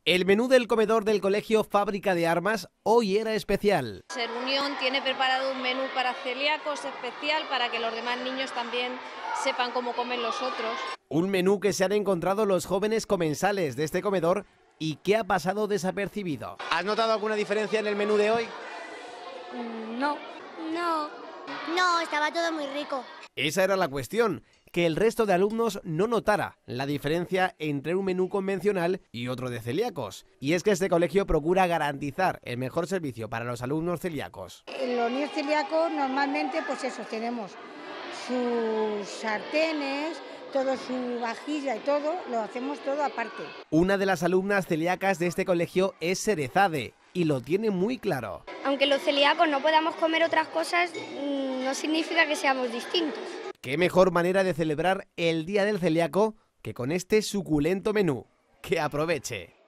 El menú del comedor del colegio Fábrica de Armas hoy era especial. Ser Unión tiene preparado un menú para celíacos especial para que los demás niños también sepan cómo comen los otros. Un menú que se han encontrado los jóvenes comensales de este comedor y que ha pasado desapercibido. ¿Has notado alguna diferencia en el menú de hoy? No, estaba todo muy rico. Esa era la cuestión, que el resto de alumnos no notara la diferencia entre un menú convencional y otro de celíacos. Y es que este colegio procura garantizar el mejor servicio para los alumnos celíacos. Los niños celíacos normalmente pues eso, tenemos sus sartenes, todo su vajilla y todo, lo hacemos todo aparte. Una de las alumnas celíacas de este colegio es Serezade y lo tiene muy claro. Aunque los celíacos no podamos comer otras cosas, no significa que seamos distintos. ¿Qué mejor manera de celebrar el Día del Celíaco que con este suculento menú? ¡Que aproveche!